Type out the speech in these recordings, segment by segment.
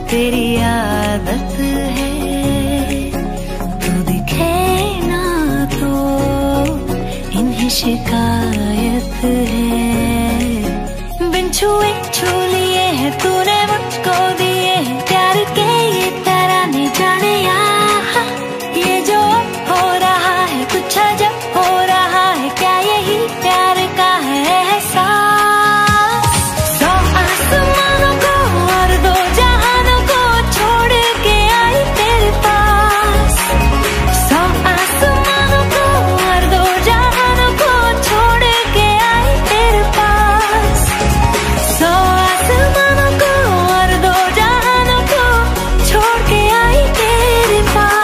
तेरी आदत है, तू दिखे ना तो इन्हें शिकायत है। बिन छुए छू लिए है तूने मुझको दिए है प्यार के ये तराने, जाने यहाँ ये जो हो रहा है कुछ अजब हो रहा है, क्या यही प्यार का है एहसास। सौ आसमानों को और दो जहानों को छोड़ के आई तेरे पास, सौ आसमानों को और दो जहानों को छोड़ के आई तेरे पास, सौ आसमानों को और दो जहानों को छोड़ के आई तेरे पास।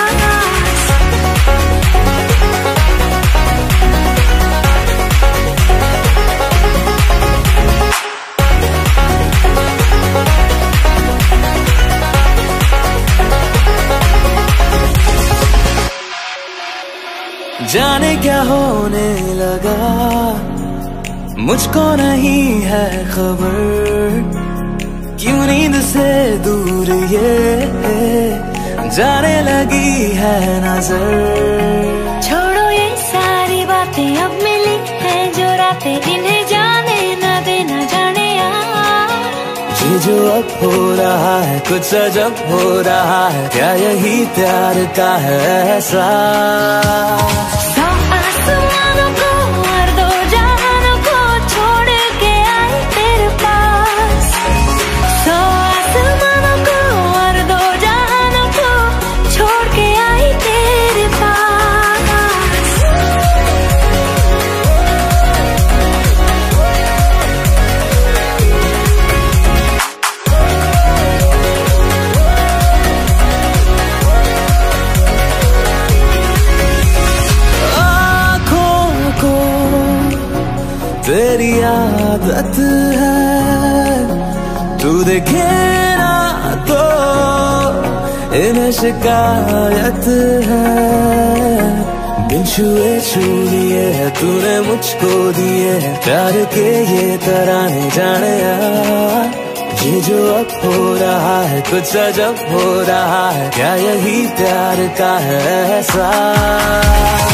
जाने क्या होने लगा, मुझको नहीं है खबर, क्यों नींद से दूर ये जाने लगी है नजर। छोड़ो ये सारी बातें, अब मिली है जो रातें, इन्हें जाने न देना, जाने यार ये जो अब हो रहा है कुछ अजब हो रहा है, क्या यही प्यार का है एहसास। सौ आसमानों को और दो जहानों को छोड़ के आई तेरे पास, सौ आसमानों को और दो जहानों को छोड़ के आई तेरे पास। तेरी आदत है, तू देखे ना तो इन्हें शिकायत है। बिन छुए छू लिए है तूने मुझको दिए है प्यार के ये तराने, जाने यार ये जो अब हो रहा है कुछ अजब हो रहा है, क्या यही प्यार का है एहसास।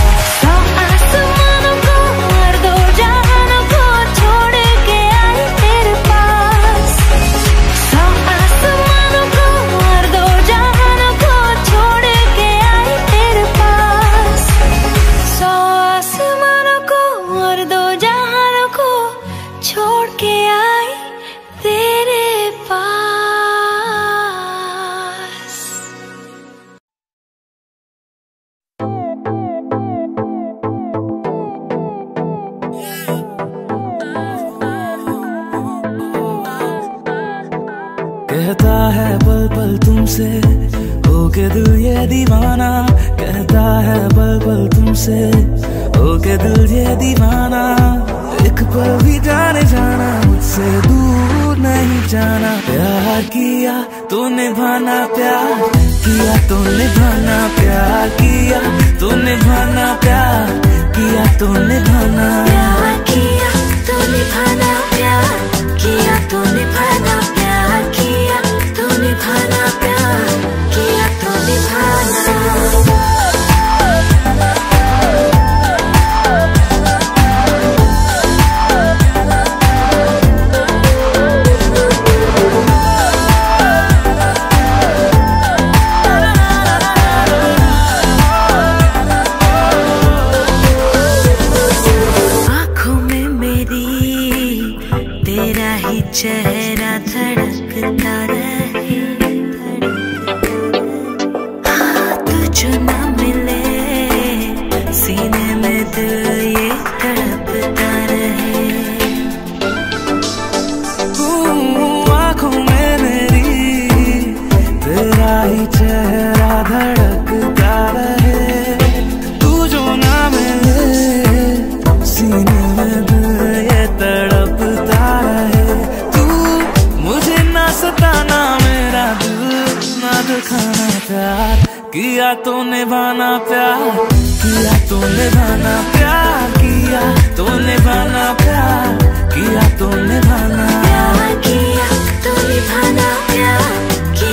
कहता है पल पल तुमसे हो के दिल ये दीवाना, कहता है पल पल तुमसे हो के दिल ये दीवाना, एक पल भी जाने जाना मुझसे दूर नहीं जाना। प्यार किया तो निभाना, प्यार किया तो निभाना, प्यार किया तो निभाना, प्यार किया तो निभाना, प्यार किया तो निभाना, प्यार किया तो निभाना, प्यार किया तो निभाना, प्यार किया तो निभाना। चेहरा धड़कता रहे, हाथ जो न मिले सीने में दिल ये तड़पता रहे। आँखों में मेरी तेरा ही चेहरा धड़कता रहे, तू जो न मिले सीने में दिल ये तड़पता रहे। सताना मेरा दिल ना दिखाना, प्यार किया तो निभाना, प्यार किया तो निभाना, प्यार किया तो निभाना, प्यार किया तो निभाना, प्यार किया तो निभाना, प्यार किया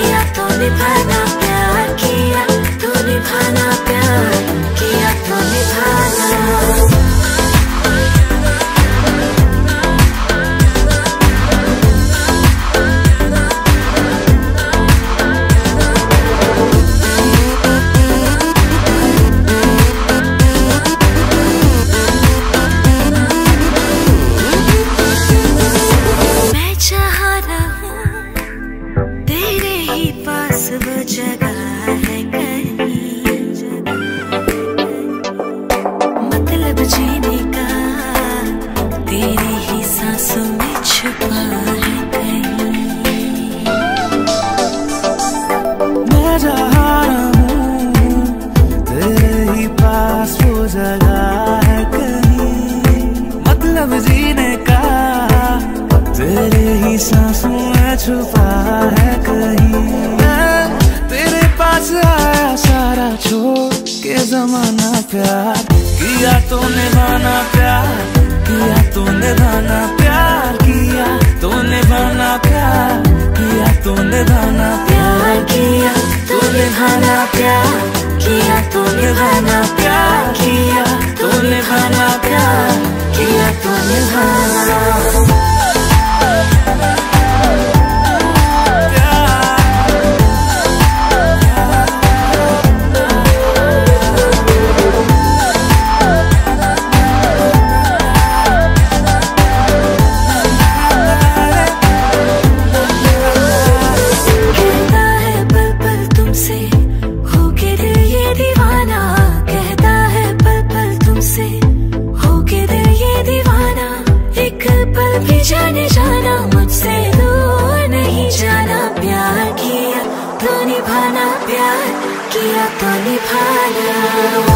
सांसों में छुपा है कहीं। तेरे पास आया सारा छोड़ के जमाना, प्यार किया तो निभाना, प्यार किया तो निभाना, प्यार किया तो निभाना, प्यार किया तो निभाना, प्यार किया तो निभाना, प्यार किया तो निभाना, प्यार किया तो निभाना, प्यार किया तो निभाना। जाने जाना मुझसे दूर नहीं जाना, प्यार किया तो निभाना, प्यार किया तो निभाना।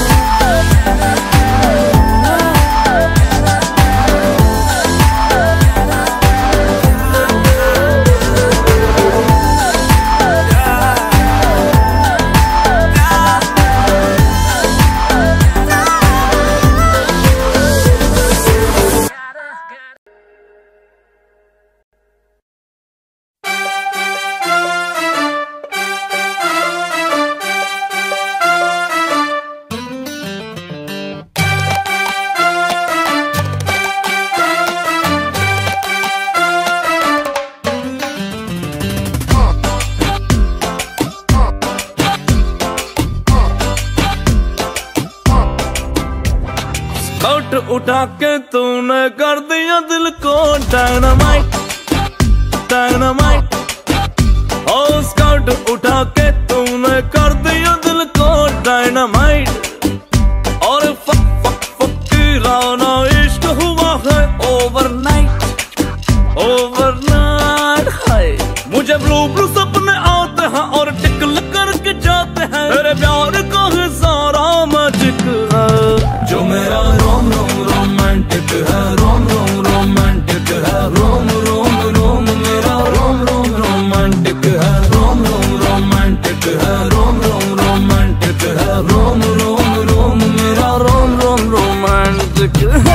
उठा के तूने कर दिया दिल को डायनामाइट, डायनामाइट। ओ स्काउट उठा के तूने कर दिया दिल को डायनामाइट। और फकीराना इश्क हुआ है ओवरनाइट, ओवरनाइट। हाय मुझे ब्लू ब्लू सपने आते हैं और टिकल करके जाते हैं, तेरे प्यार का है सारा मैजिक है। जो मेरा रोम रोम रोमांटिक है, रोम रोम रोमांटिक है, रोम रोम रोम मेरा रोम रोम रोमांटिक है, रोम रोम रोमांटिक है, रोम रोम रोमांटिक है, रोम रोम रोम मेरा रोम रोम रोमांटिक है।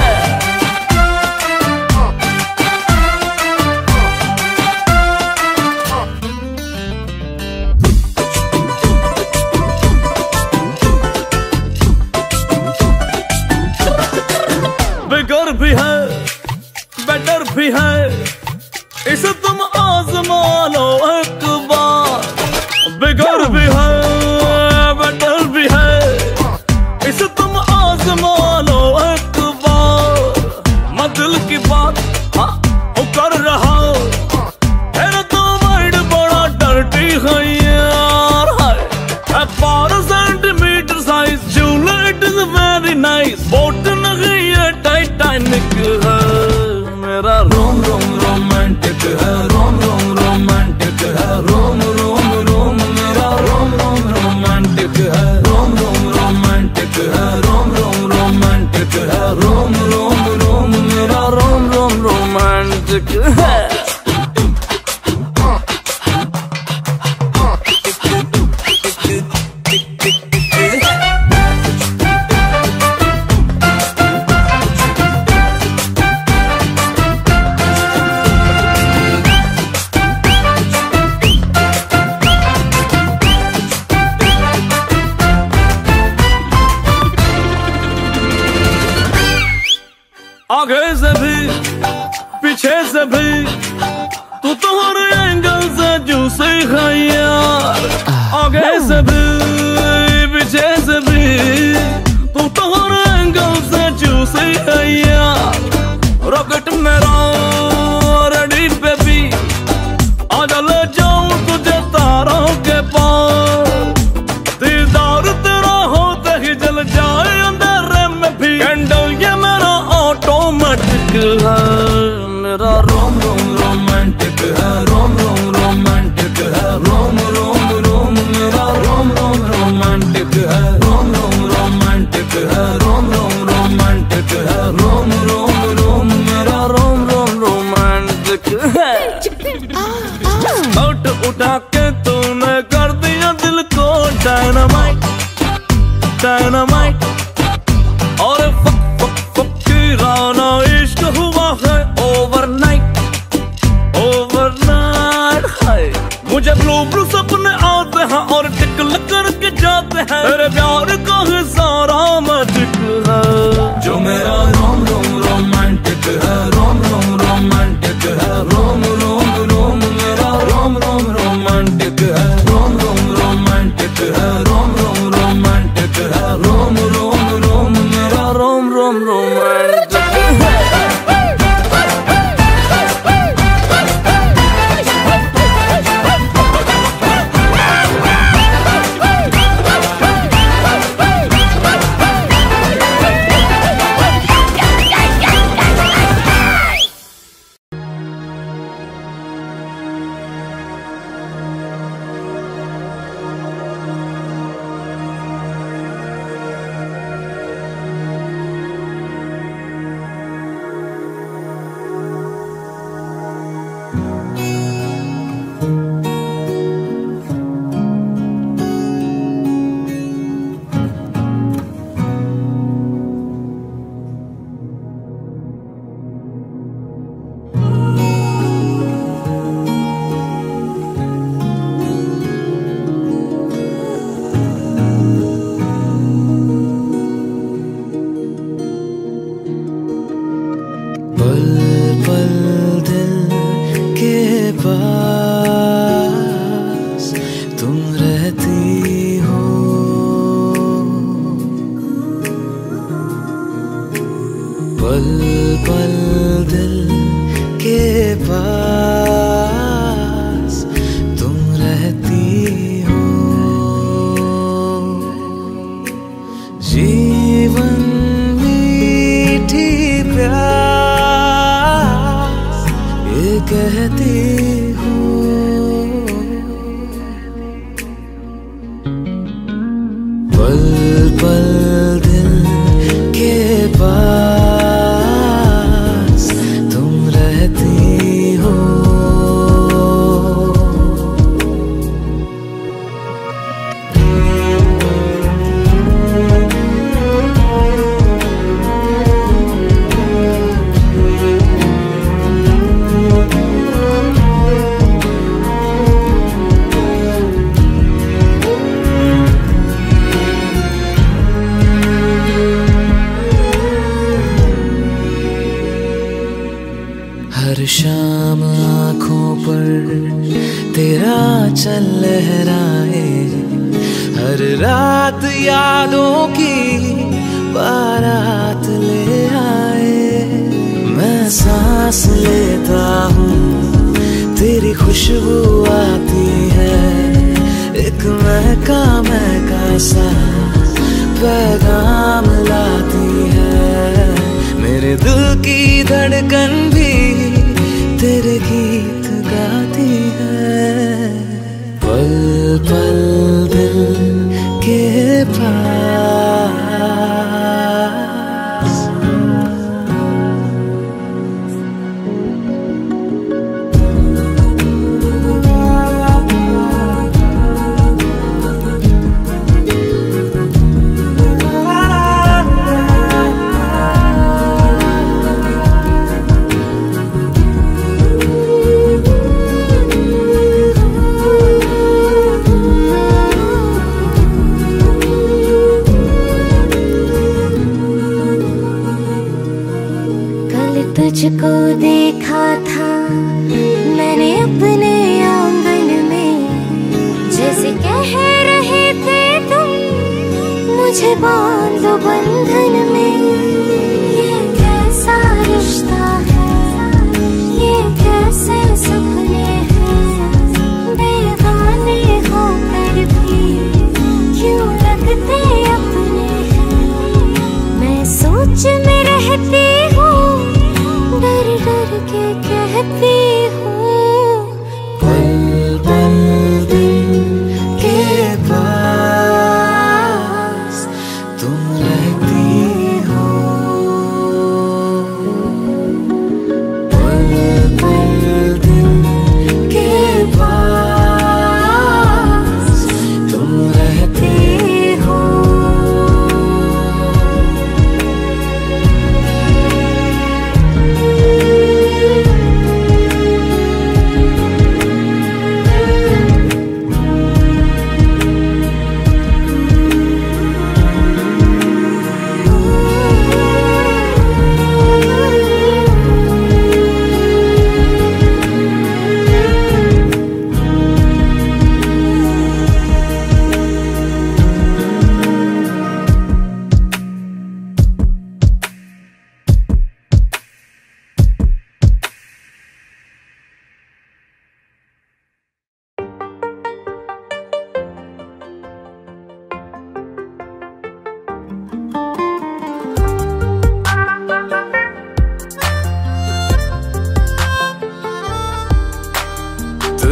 बिगर भी है बेटर भी है, इसे तुम आजमा लो एक बार। बिगर भी है बेटर भी है, इसे तुम आजमा लो एक बार। मैं दिल की बात हाँ कर रहा हूँ, तेरा तो वर्ड बड़ा डर्टी है यार। 12 सेंटीमीटर साइज झूला, it is very nice. Boat नहीं है टाइटैनिक है, मेरा रोम रोम रोमांटिक है, रोम रोम रोमांटिक है, रोम रोम रोम मेरा रोम रोम रोमांटिक है, रोम रोम रोमांटिक है, रोम रोम रोमांटिक है, रोम रोम रोम मेरा रोम रोम रोमांटिक है। आगे से भी पीछे से भी तू तो हर एंगल से जूसी है यार। आगे से भी पीछे से भी तू तो हर एंगल से जूसी है यार। रॉकेट मेरा रेडी बेबी, आजा ले जाऊं तुझे तारों के पार। दीदार तेरा होते ही जल जाए अंधेरे में भी, कैंडल ये मेरा ऑटोमेटिक है, मेरा रोम रोम रोमांटिक है, रोम रोम रोमांटिक है, रोम रोम रोम मेरा रोम होठ उठा के तूने कर दिया दिल को डायनामाइट डायनामाइट। और फकीराना इश्क हुआ है ओवरनाइट ओवरनाइट। हाय मुझे ब्लू ब्लू सपने आते हैं और टिकल करके जाते हैं। तेरे प्यार का है सारा मैजिक है जो मेरा रोम रोम रोमांटिक है। रोम रोम रोमांटिक है। रोम रोम रोम मेरा रोम रोम रोमांटिक है। रोम रोम रोमांटिक है। रोम रोम रोमांटिक है। रोम रोम रोम मेरा रोम रोम रोमांटिक है। हर शाम आँखों पर तेरा चल लहराए, हर रात यादों की बारात ले आए। मैं सांस लेता हूँ तेरी खुशबू आती है, एक महका सा पैगाम लाती है। मेरे दिल की धड़कन भी तेरे गीत गाती है। पल पल दिल के पास तुझको देखा था मैंने अपने आंगन में, जैसे कह रहे थे तुम मुझे बांध दो बंधन में। ये कैसा रिश्ता है, ये कैसे सपने हैं, बेगाने होकर भी क्यों लगते अपने हैं। मैं सोच में रहती हूँ, डर डर के कहती हूँ, पल पल दिल के पास तुम रहती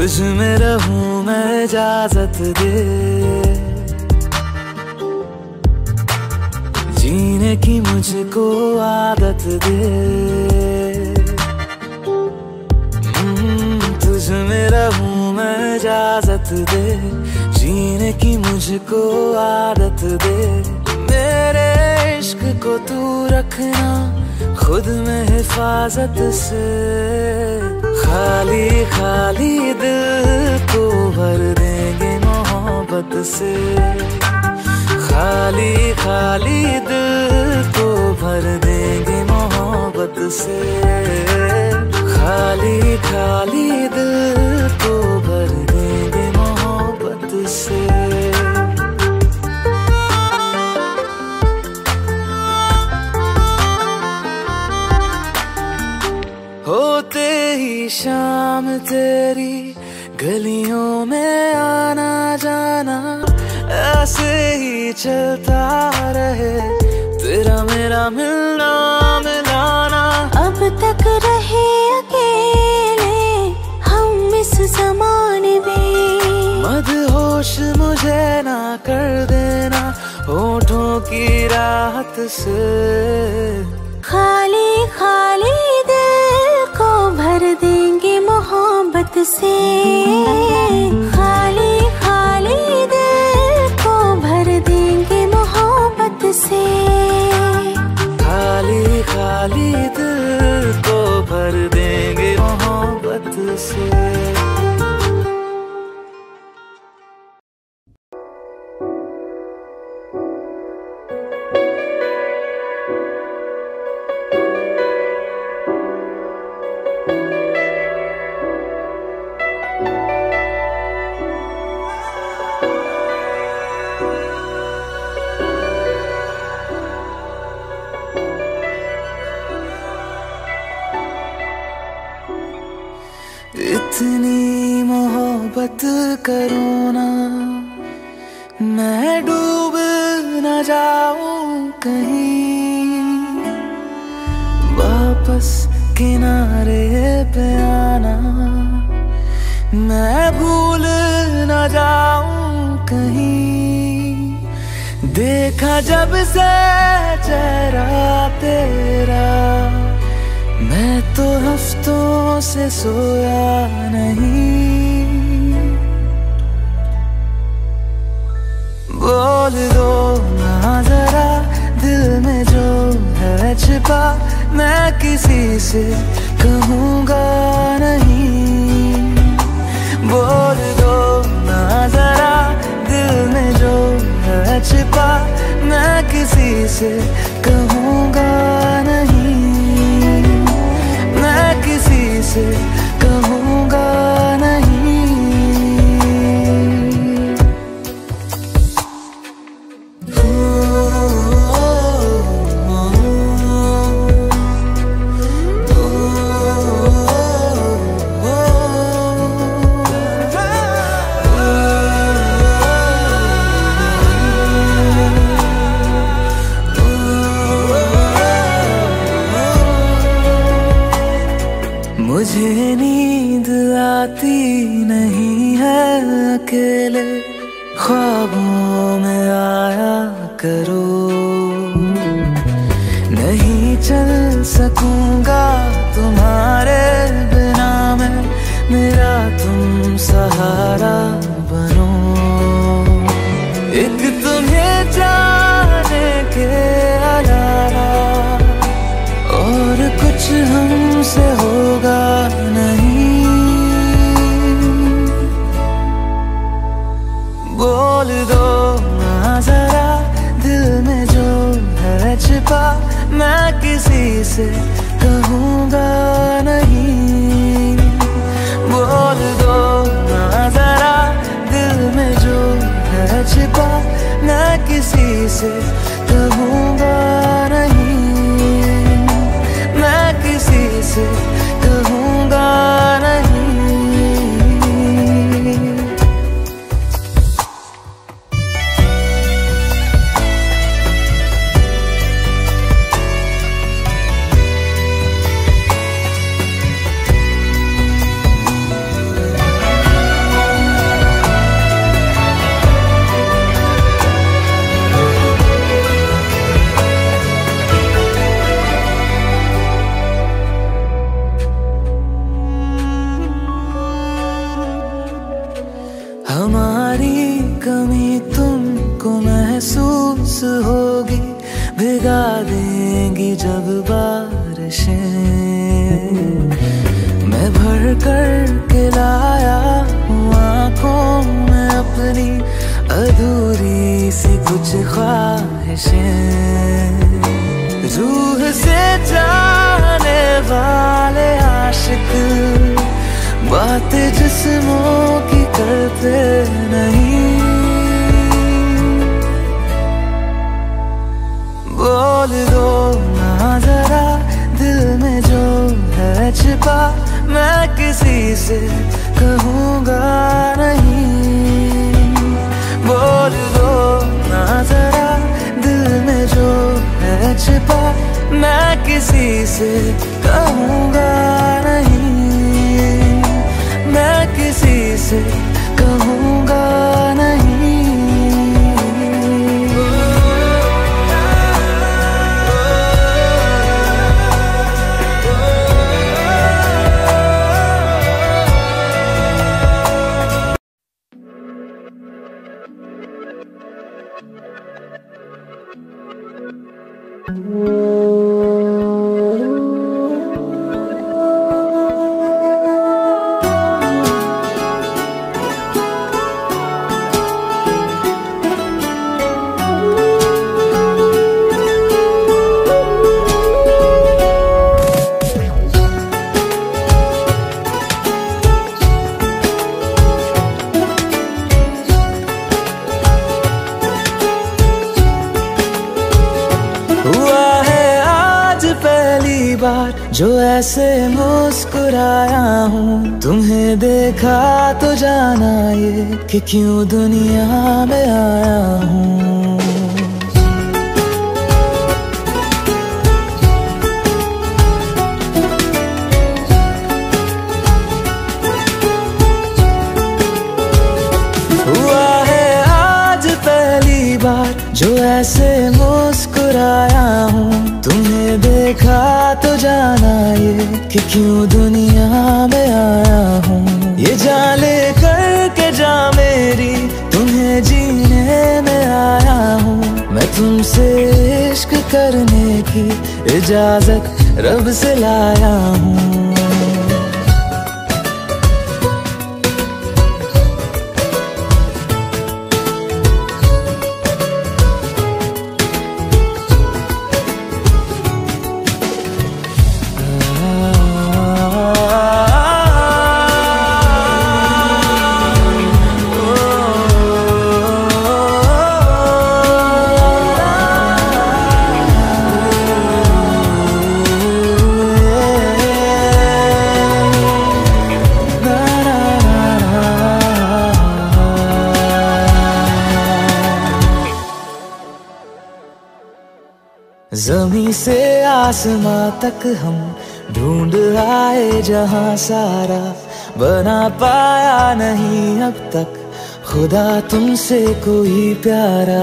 तुझ में रहूं मैं इजाजत दे, जीने की मुझको आदत दे। तुझ में रहूं मैं इजाजत दे, जीने की मुझको आदत दे। मेरे इश्क को तू रखना खुद में हिफाजत से, खाली खाली दिल को भर देंगे मोहब्बत से, खाली खाली दिल को भर देंगे मोहब्बत से, खाली खाली दिल को भर देंगे मोहब्बत से। होते ही शाम तेरी गलियों में आना जाना, ऐसे ही चलता रहे तेरा मेरा मिलना मिलाना। अब तक रहे अकेले हम इस ज़माने में, मदहोश मुझे ना कर देना होठों की राहत से, खाली खाली दिल को भर देंगे मोहब्बत से, खाली खाली दिल को भर देंगे मोहब्बत से, खाली खाली दिल को भर देंगे मोहब्बत से। इतनी मोहब्बत करो ना, मैं डूब न जाऊं कहीं, वापस किनारे पे आना, मैं भूल न जाऊं कहीं। देखा जब से चेहरा तेरा, मैं तो हफ्तों से सोया नहीं। बोल दो ना जरा दिल में जो है छिपा, मैं किसी से कहूँगा नहीं। बोल दो ना जरा दिल में जो है छिपा, मैं किसी से कहूँगा नहीं, मैं किसी से कहूँगा नहीं। मुझे नींद आती नहीं है अकेले, ख्वाबों में आया करो। नहीं चल सकूंगा तुम्हारे बिना मैं, मेरा तुम सहारा बनो। एक तुम्हें जाने के अलावा और कुछ हमसे होगा नहीं। बोल दो ना जरा दिल में जो है छिपा, मैं किसी से कहूँगा नहीं। बोल दो ना जरा दिल में जो है छिपा, मैं किसी से कहूँगा नहीं, मैं किसी से कहूँगा नहीं। होगी, भिगा देंगी जब बारिशें। मैं भर कर के लाया हूँ आँखों में अपनी अधूरी सी कुछ ख्वाहिशें। रूह से जाने वाले आशिक बातें जिस्मों की करते नहीं। बोल दो ना जरा दिल में जो है छिपा, मैं किसी से कहूँगा नहीं। बोल दो ना जरा दिल में जो है छिपा, मैं किसी से कहूँगा नहीं। मैं किसी से कहूँगा नहीं। जो ऐसे मुस्कुराया हूँ, तुम्हें देखा तो जाना ये कि क्यों दुनिया में आया हूँ। हुआ है आज पहली बार जो ऐसे मुस्कुराया हूँ, तुम्हें देखा तो जाना ये कि क्यों दुनिया में आया हूँ। ये जान ले करके जा मेरी, तुम्हें जीने में आया हूँ। मैं तुमसे इश्क करने की इजाजत रब से लाया हूँ। ज़मीं से आसमां तक हम ढूंढ आए जहां सारा, बना पाया नहीं अब तक खुदा तुमसे कोई प्यारा।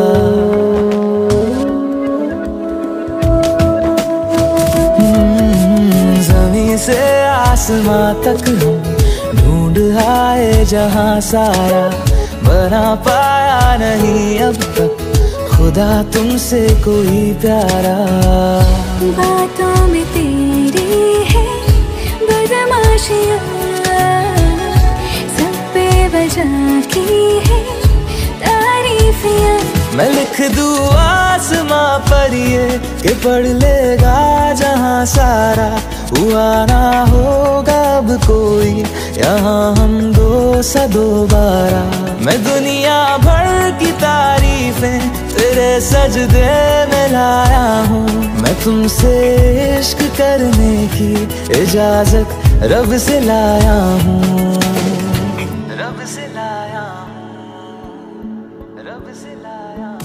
ज़मीं से आसमां तक हम ढूंढ आए जहां सारा, बना पाया नहीं अब तक खुदा तुमसे कोई प्यारा। बातों में तेरी है बदमाशियाँ, सब पे वजह की है तारीफियाँ। मैं लिख दूँ आसमां पर ये कि पढ़ लेगा जहां सारा, हुआ ना होगा अब कोई यहाँ हम दो सा दोबारा। मैं दुनिया भर की तारीफें तेरे सजदे में लाया हूँ। मैं तुमसे इश्क करने की इजाजत रब से लाया हूँ। रब से लाया हूँ, रब से लाया हूँ।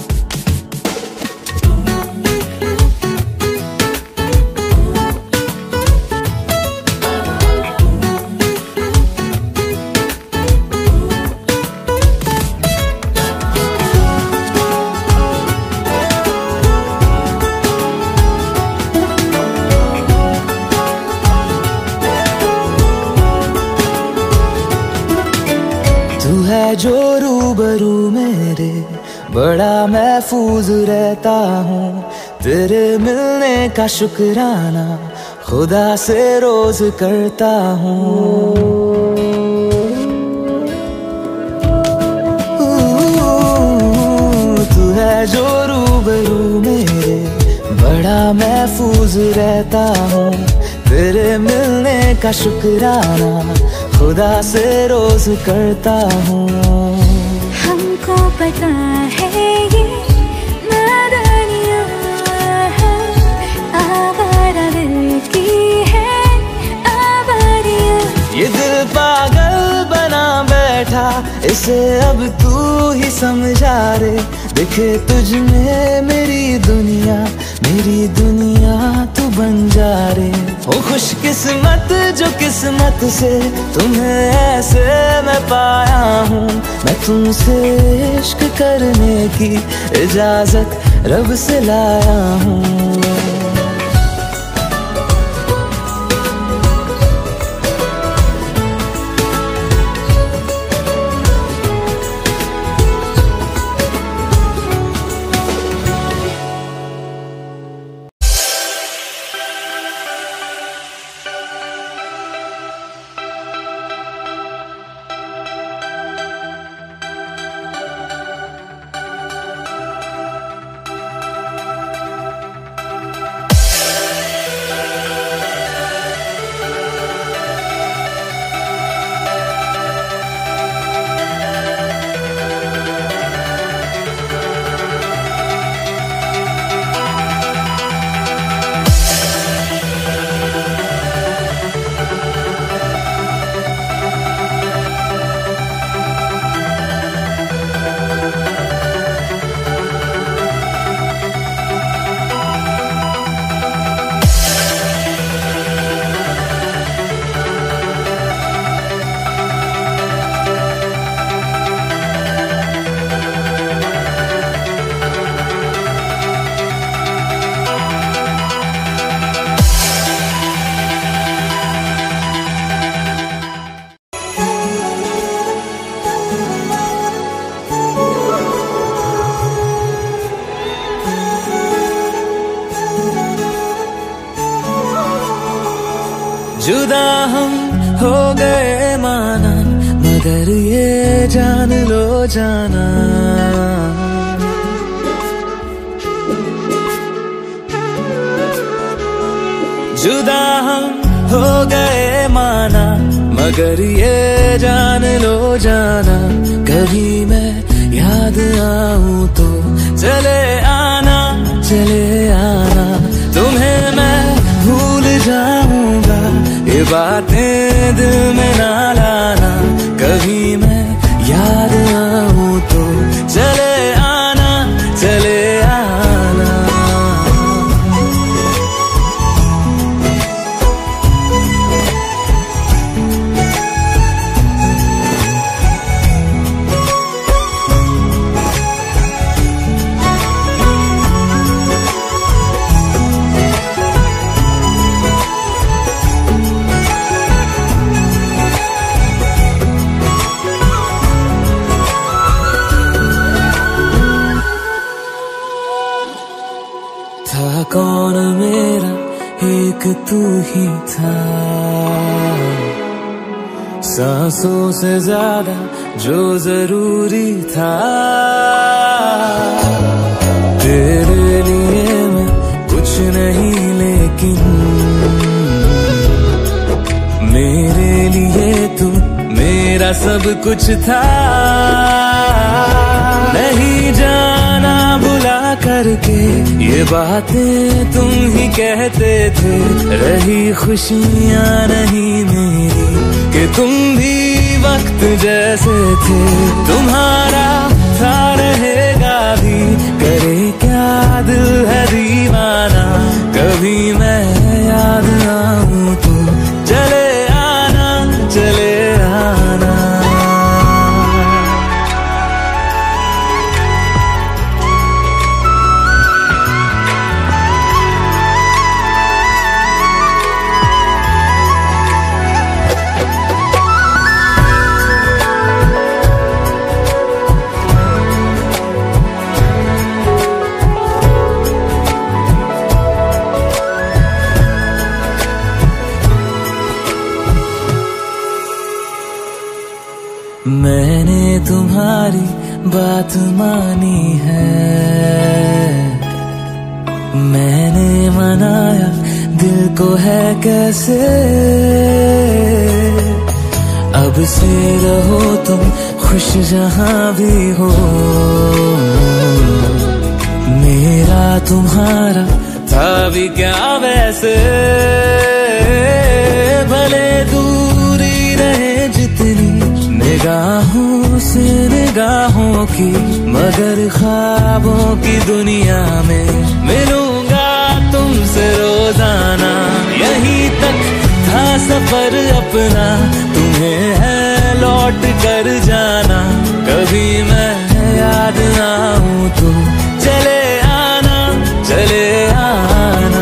जो रूबरू मेरे बड़ा महफूज रहता हूँ। तेरे मिलने का शुक्राना खुदा से रोज करता हूँ। तू है जो रूबरू मेरे, बड़ा महफूज रहता हूँ। तेरे मिलने का शुक्राना खुदा से रोज करता हूँ। हमको पता है ये नादानियाँ है, आवारा दिल की है आवारियाँ। ये दिल पागल बना बैठा, इसे अब तू ही समझा रे। दिखे तुझ में मेरी दुनिया तू बन जा रे। हो खुशकिस्मत जो किस्मत से तुम्हें ऐसे मैं पाया हूँ। मैं तुमसे इश्क करने की इजाजत रब से लाया हूँ। जुदा हम हो गए माना, मगर ये जान लो जाना। जुदा हम हो गए माना, मगर ये जान लो जाना। कभी मैं याद आऊं तो चले आना, चले आना। तुम्हें मैं भूल जाऊंगा, ये बातें दिल में ना लाना। कभी मैं याद आऊं तो चले आना, चले आना। था कौन मेरा, एक तू ही था। सांसों से ज्यादा जो जरूरी था। तेरे लिए मैं कुछ नहीं, लेकिन मेरे लिए तू मेरा सब कुछ था। नहीं जाना बुला करके ये बातें तुम ही कहते थे। रही खुशियाँ नहीं मेरी कि तुम भी वक्त जैसे थे। तुम्हारा था रहेगा भी, करे क्या दिल है दीवाना। कभी मैं याद आऊं तो चले आना, चले आना। मैंने तुम्हारी बात मानी है, मैंने मनाया दिल को है कैसे। अब से रहो तुम खुश जहां भी हो, मेरा तुम्हारा था भी क्या वैसे। भले दूरी रहे जितनी निगाहों से निगाहों की, मगर ख्वाबों की दुनिया में मिलूंगा तुमसे रोजाना। यहीं तक था सफर अपना, तुम्हें है लौट कर जाना। कभी मैं याद आऊं तो चले आना, चले आना।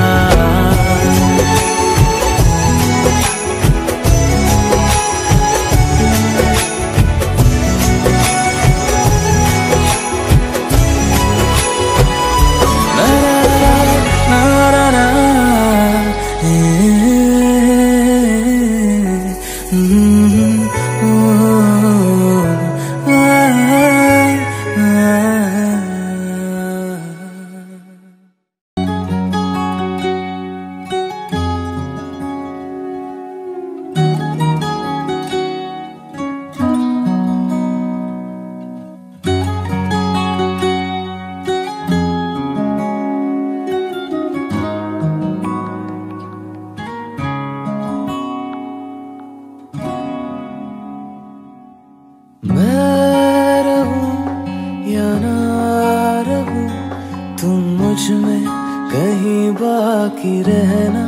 मैं रहूं या ना रहूं, तुम मुझ में कहीं बाकी रहना।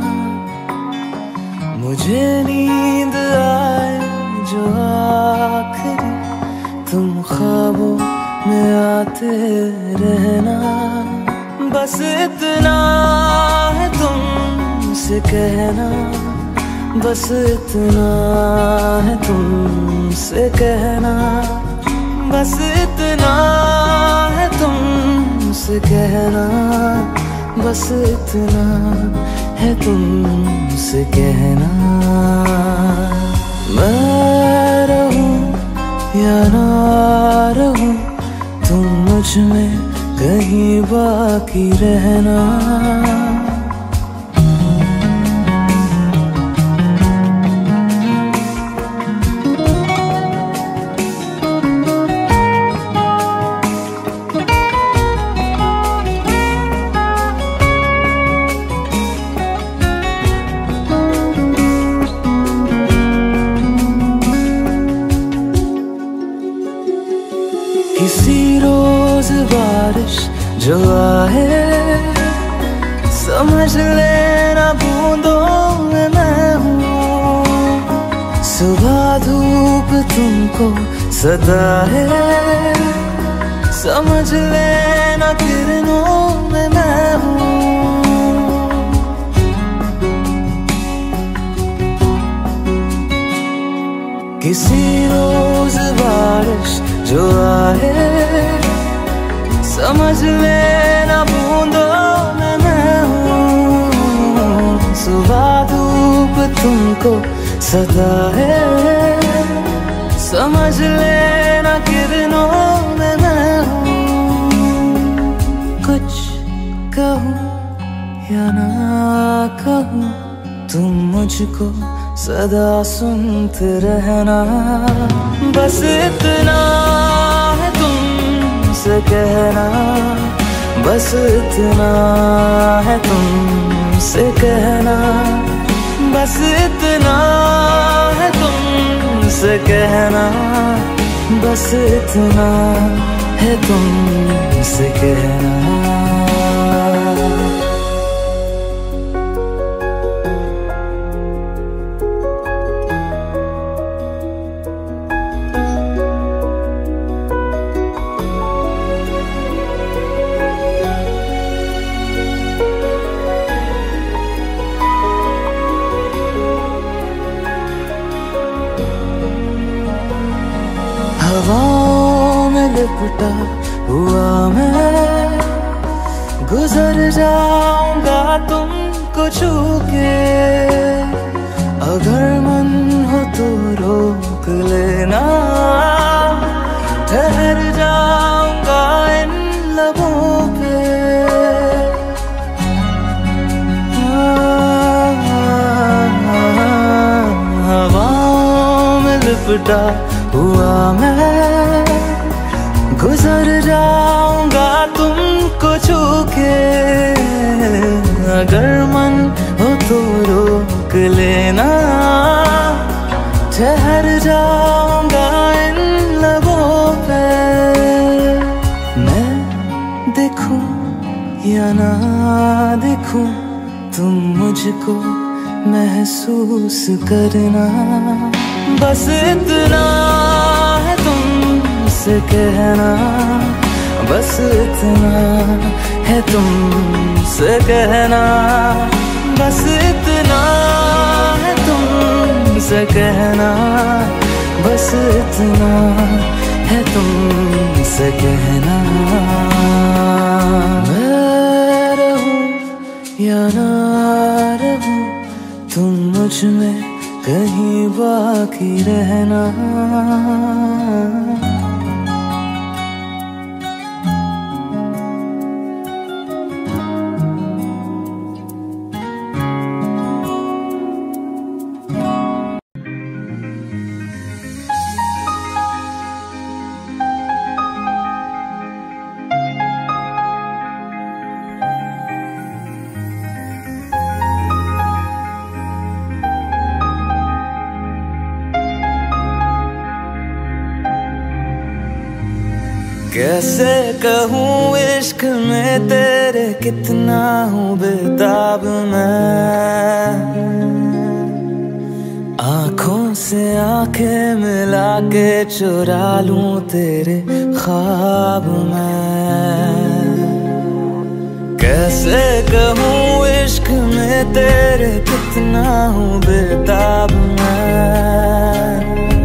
मुझे नींद आए जो आखिरी, तुम ख्वाबों में आते रहना। बस इतना है तुमसे कहना, बस इतना है तुमसे कहना। बस इतना है तुमसे कहना, बस इतना है तुमसे कहना। मैं रहूं या ना रहूं, तुम मुझ में कहीं बाकी रहना। किसी रोज बारिश जो आए, समझ लेना बूंदों में मैं हूँ। सुबह धूप तुमको सदा है, समझ लेना किरणों में मैं हूँ। किसी रोज बारिश जो आए, समझ लेना बूंदों में मैं हूँ। सुबह धूप तुमको सदा है, समझ लेना किरणों में मैं हूँ। कुछ कहूँ या ना कहूँ, तुम मुझको सदा सुनते रहना। बस इतना है तुमसे कहना, बस इतना है तुमसे कहना। बस इतना है तुमसे कहना, बस इतना है तुमसे कहना। हवाओं में लिपटा हुआ मैं, गुजर जाऊंगा तुमको छू के। अगर मन हो तो रोक लेना लिपटा हुआ मैं गुजर जाऊंगा तुमको छू के। अगर मन हो तो रोक लेना, ठहर जाऊंगा इन लबों पे। मैं देखूं या ना देखूं, तुम मुझको महसूस करना। बस इतना है तुमसे कहना, बस इतना है तुमसे कहना, बस इतना है तुमसे कहना, बस इतना है तुमसे कहना। मैं रहूं या ना रहूं, तुम मुझ में कहीं बाकी रहना। कैसे कहूँ इश्क में तेरे कितना हूँ बेताब मैं। आँखों से आंखें मिला के चुरा लूं तेरे ख्वाब मैं। कैसे कहूँ इश्क में तेरे कितना हूँ बेताब मैं।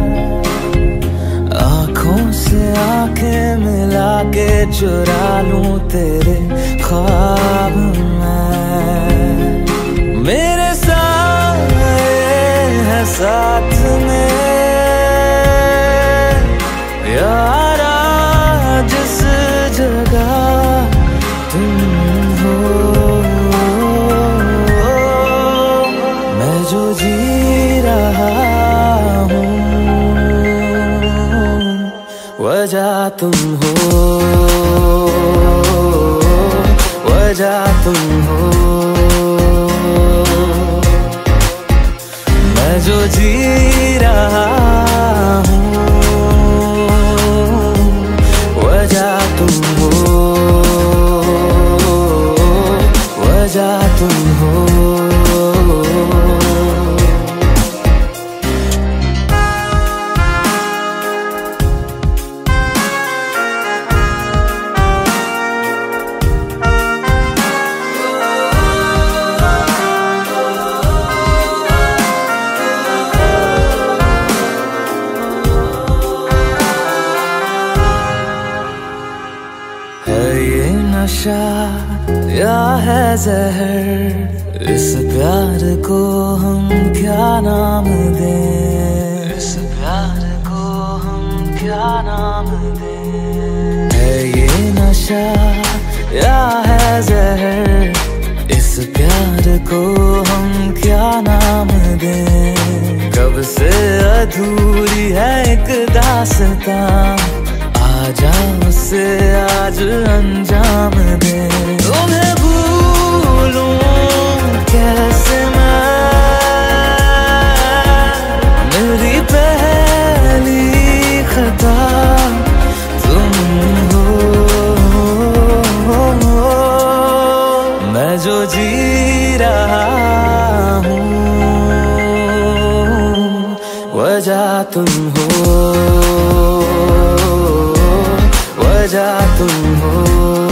आँखों से आंखें मिला के चुरा लूं तेरे ख्वाब मैं। मेरे साए है साथ में यारा, जिस जगह तुम हो। मैं जो जी रहा हूँ वजह तुम हो, वजह तुम हो। मैं जो जी रहा हूँ वजह तुम हो, वजह तुम हो। नशा या है जहर, इस प्यार को हम क्या नाम दें। इस प्यार को हम क्या नाम दें। है ये नशा या है जहर, इस प्यार को हम क्या नाम दें। कब से अधूरी है एक दास्तां, आजा उसे आज अंजाम दे। तुम्हें भूलूं कैसे मैं, मेरी पहली खता तुम हो। मैं जो जी रहा हूँ वजह तुम हो, वजह तुम हो।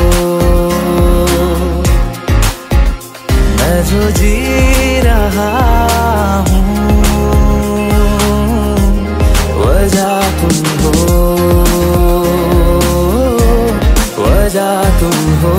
मैं जो जी रहा हूँ वजह तुम हो, वजह तुम हो।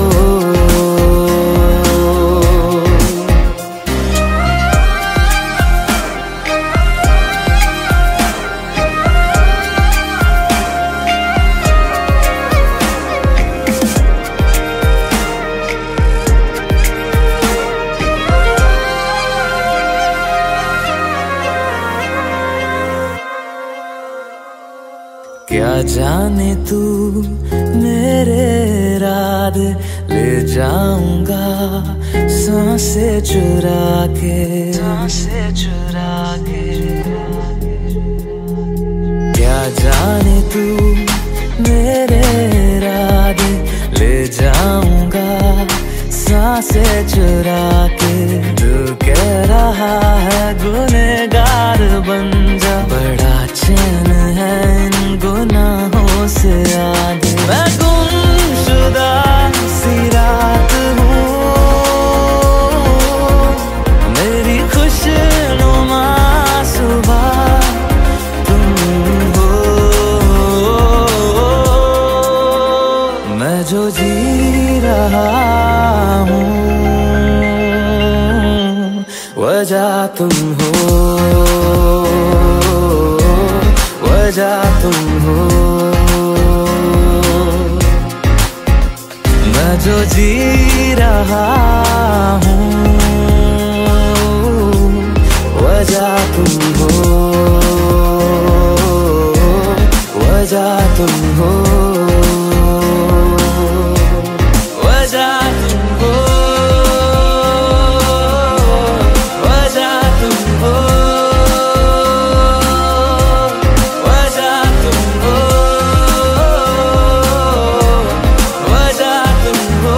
क्या जाने तू मेरे रात ले जाऊंगा सांसें चुरा के, सांसें चुरा के। क्या जाने तू मेरे रात ले जाऊंगा सांसें चुरा के। तू कह रहा है गुनहगार बन जा, बड़ा चैन है इन गुनाहों से आगे। मैं गुमशुदा सी रात हूँ, मेरी खुशनुमा सुबह तुम हो। मैं जो जी रहा हूँ वजह तुम हो, वजह तुम हो। मैं जो जी रहा हूँ वजह तुम हो, वजह तुम हो, वजह तुम हो, वजह तुम हो, वजह तुम हो, वजह तुम हो।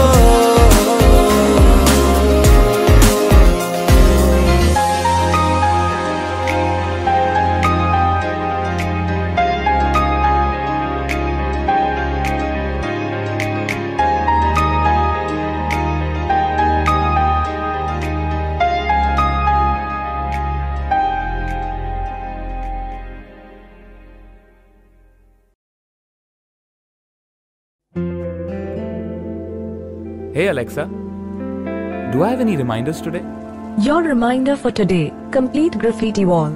Hey Alexa, do I have any reminders today? Your reminder for today: complete graffiti wall.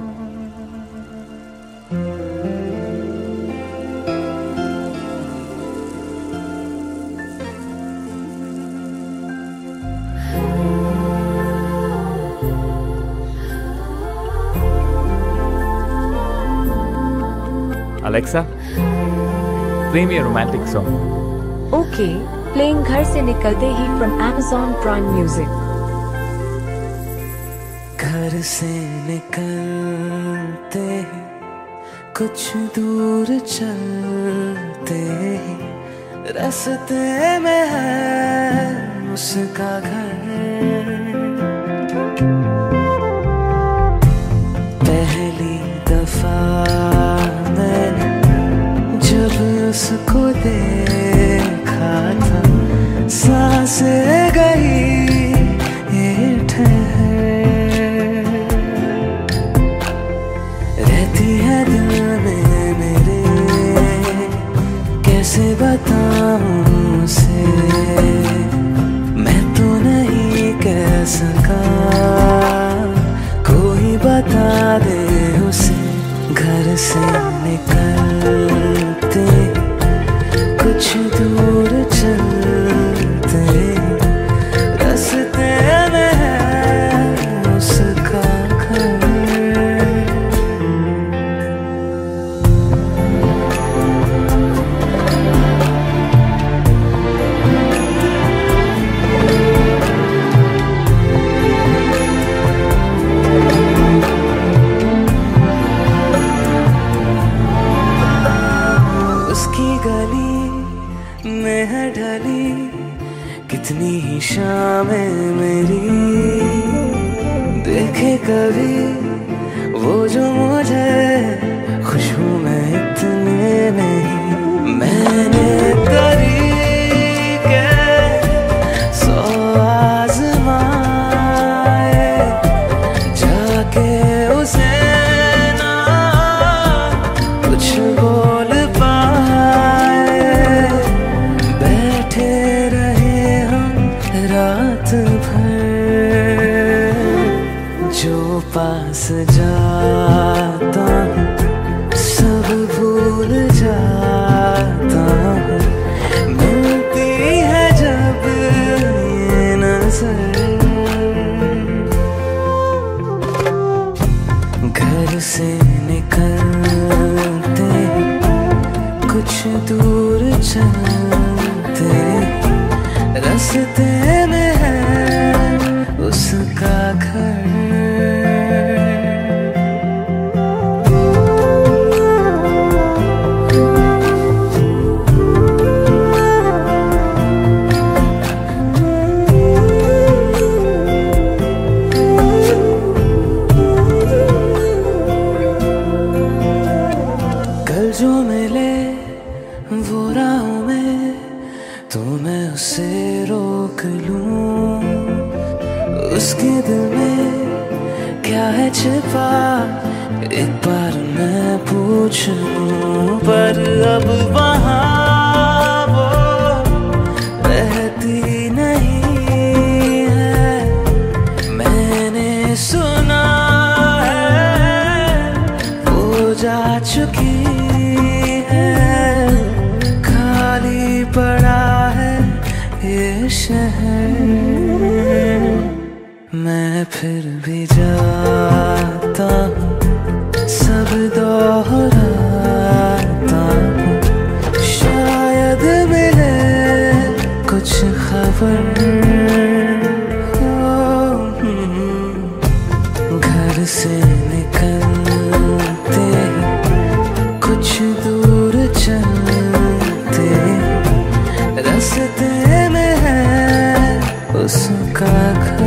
Alexa, play me a romantic song. Okay, playing घर से निकलते ही from Amazon Prime Music. घर से निकलते ही कुछ दूर चलते ही रास्ते में है उसका घर। पहली दफा मैंने जब उसको देखा था, सांसें गई ये ठहर, रहती है दिल में मेरे, कैसे बताऊं उसे, मैं तो नहीं कह सका, कोई बता दे उसे। घर से निकलते कुछ दूर चलते रास्ते में है उसका घर। उसकी गली में है ढली कितनी ही शामें मेरी, देखे कभी वो जो मुझे खुशबू में इतने नहीं। मैंने तरीके सौ आज़माए जाके उसे ना कुछ बोल पाए, बैठे रहे हम रात भर, जो पास जाता हूँ सब भूल जाता हूँ, मिलती है जब ये नजर। घर से निकलते चलते रास्ते में है उसका घर। जो मिले वो राहों में तो मैं उसे रोक लूं, उसके दिल में क्या है छिपा एक बार मैं पूछ लूं। पर अब वहाँ वो रहती नहीं है, मैंने सुना है वो जा चुकी पड़ा है ये शहर। मैं फिर भी जाता हूँ, सब दोहराता हूँ, शायद मिले कुछ खबर। घर से निकलते कुछ दूर चलते रास्ते में है उसका घर।